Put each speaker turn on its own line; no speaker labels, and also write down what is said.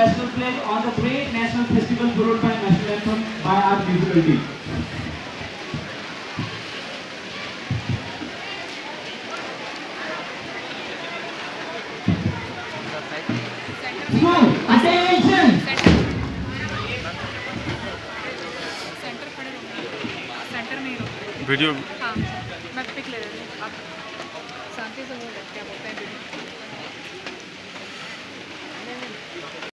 national flag on the great national festival followed by national anthem by our musical team. School, attention!
Centre में ही रुको
video.
हाँ मैं pick ले रही हूँ, आप शांति से बोल क्या बोलते हैं वीडियो।